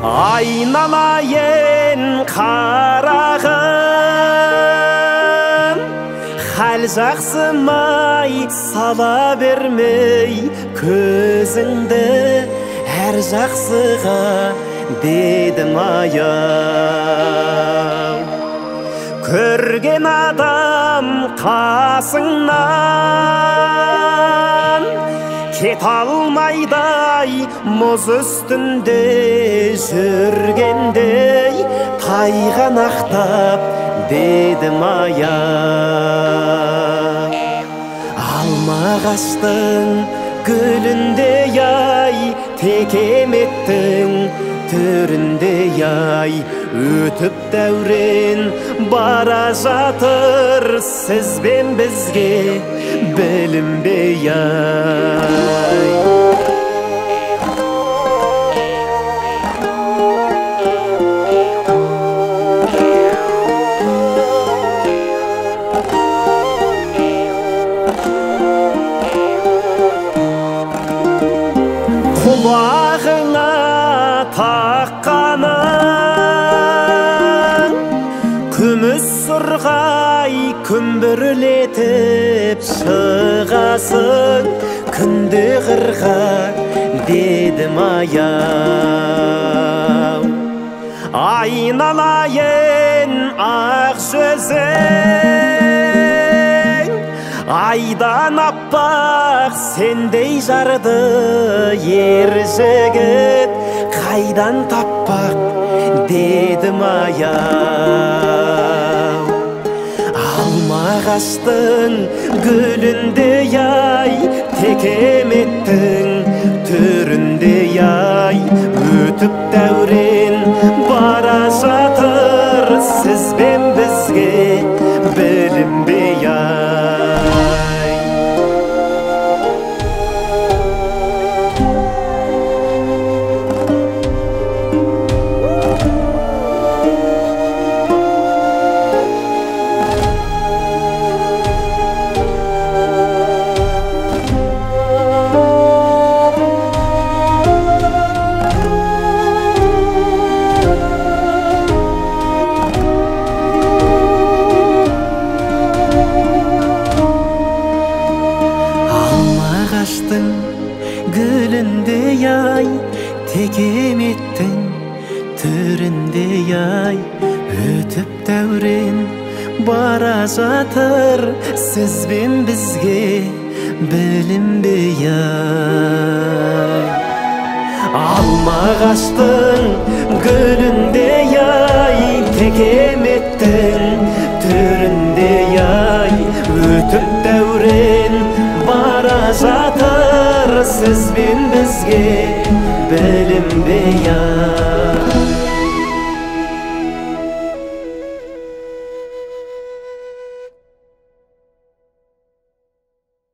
Айналайын қарағым, хәл жақсымай сала бермей көзіңді, әр жақсыға дедім аяу. Көрген адам қасыңнан кет алмайдай, мұз үстінде жүргендей тайғанақтап дедім аяу. Алма ағаштың гүліндей ай, текеметтің түріндей ай, өтіп дәурен бара жатыр сіз бен бізге білінбей ай. Құлағыңа таққаның күміс сұрғай күмбірлетіп шығасың, күнде қырға дедім аяу. Айналайын ақ жүзің, айдан аппақ сендей жарды ер жігіт қайдан таппақ дедім аяу. Алма ағаштың гүліндей ай, текеметтің түріндей ай, өтіп дәурен бара жатыр сіз бен бізге білінбей ай. Ағаштың гүліндей ай, текеметтің түріндей ай, өтіп дәурен бара жатыр сіз бен бізге білінбей ай. Алма ағаштың гүліндей ай, текеметтің түріндей ай, өтіп дәурен бара жатыр сіз бен бізге білінбей ай.